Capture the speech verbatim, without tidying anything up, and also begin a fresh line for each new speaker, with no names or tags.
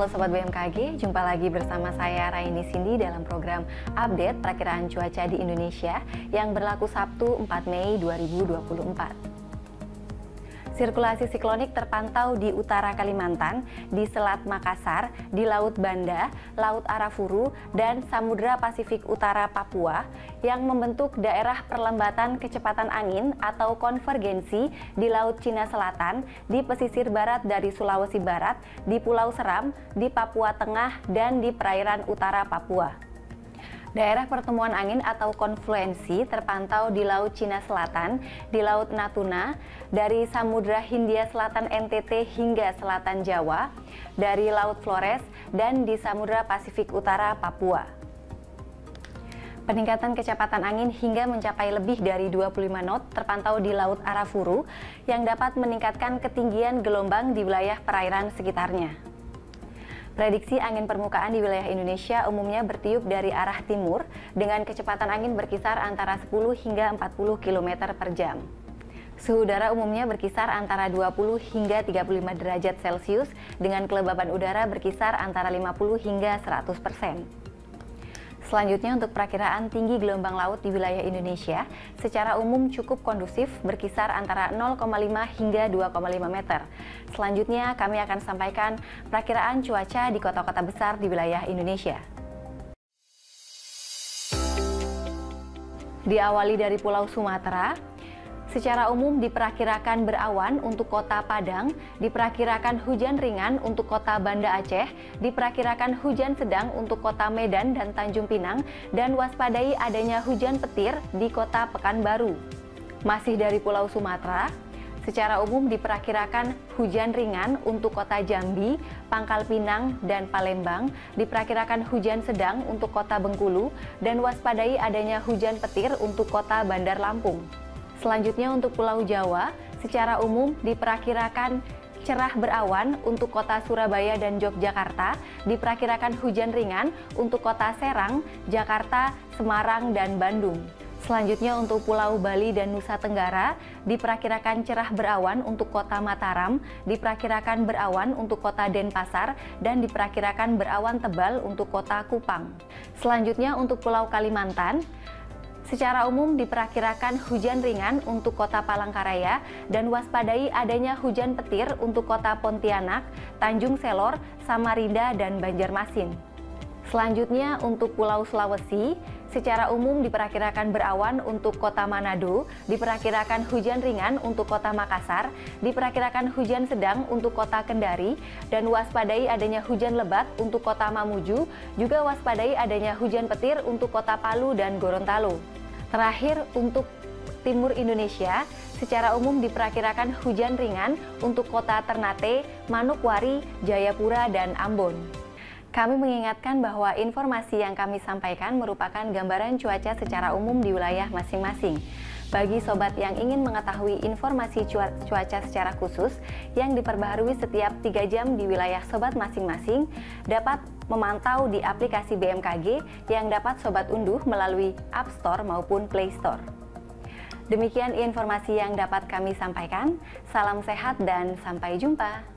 Halo Sobat B M K G, jumpa lagi bersama saya Raini Cindy dalam program Update Perakiraan Cuaca di Indonesia yang berlaku Sabtu empat Mei dua ribu dua puluh empat. Sirkulasi siklonik terpantau di utara Kalimantan, di Selat Makassar, di Laut Banda, Laut Arafuru, dan Samudra Pasifik Utara Papua yang membentuk daerah perlambatan kecepatan angin atau konvergensi di Laut Cina Selatan, di pesisir barat dari Sulawesi Barat, di Pulau Seram, di Papua Tengah, dan di perairan utara Papua. Daerah pertemuan angin atau konfluensi terpantau di Laut Cina Selatan, di Laut Natuna, dari Samudra Hindia Selatan N T T hingga Selatan Jawa, dari Laut Flores, dan di Samudra Pasifik Utara Papua. Peningkatan kecepatan angin hingga mencapai lebih dari dua puluh lima knot terpantau di Laut Arafuru yang dapat meningkatkan ketinggian gelombang di wilayah perairan sekitarnya. Prediksi angin permukaan di wilayah Indonesia umumnya bertiup dari arah timur dengan kecepatan angin berkisar antara sepuluh hingga empat puluh kilometer per jam. Suhu udara umumnya berkisar antara dua puluh hingga tiga puluh lima derajat Celcius dengan kelembaban udara berkisar antara lima puluh hingga seratus persen. Selanjutnya untuk perakiraan tinggi gelombang laut di wilayah Indonesia secara umum cukup kondusif berkisar antara nol koma lima hingga dua koma lima meter. Selanjutnya kami akan sampaikan perakiraan cuaca di kota-kota besar di wilayah Indonesia. Diawali dari Pulau Sumatera. Secara umum diperkirakan berawan untuk kota Padang, diperkirakan hujan ringan untuk kota Banda Aceh, diperkirakan hujan sedang untuk kota Medan dan Tanjung Pinang, dan waspadai adanya hujan petir di kota Pekanbaru. Masih dari Pulau Sumatera, secara umum diperkirakan hujan ringan untuk kota Jambi, Pangkal Pinang, dan Palembang, diperkirakan hujan sedang untuk kota Bengkulu, dan waspadai adanya hujan petir untuk kota Bandar Lampung. Selanjutnya untuk Pulau Jawa, secara umum diperkirakan cerah berawan untuk kota Surabaya dan Yogyakarta, diperkirakan hujan ringan untuk kota Serang, Jakarta, Semarang, dan Bandung. Selanjutnya untuk Pulau Bali dan Nusa Tenggara, diperkirakan cerah berawan untuk kota Mataram, diperkirakan berawan untuk kota Denpasar, dan diperkirakan berawan tebal untuk kota Kupang. Selanjutnya untuk Pulau Kalimantan, secara umum diperkirakan hujan ringan untuk kota Palangkaraya dan waspadai adanya hujan petir untuk kota Pontianak, Tanjung Selor, Samarinda, dan Banjarmasin. Selanjutnya untuk Pulau Sulawesi, secara umum diperkirakan berawan untuk kota Manado, diperkirakan hujan ringan untuk kota Makassar, diperkirakan hujan sedang untuk kota Kendari, dan waspadai adanya hujan lebat untuk kota Mamuju, juga waspadai adanya hujan petir untuk kota Palu dan Gorontalo. Terakhir untuk Timur Indonesia, secara umum diperkirakan hujan ringan untuk kota Ternate, Manokwari, Jayapura, dan Ambon. Kami mengingatkan bahwa informasi yang kami sampaikan merupakan gambaran cuaca secara umum di wilayah masing-masing. Bagi sobat yang ingin mengetahui informasi cuaca secara khusus yang diperbaharui setiap tiga jam di wilayah sobat masing-masing, dapat memantau di aplikasi B M K G yang dapat sobat unduh melalui App Store maupun Play Store. Demikian informasi yang dapat kami sampaikan. Salam sehat dan sampai jumpa.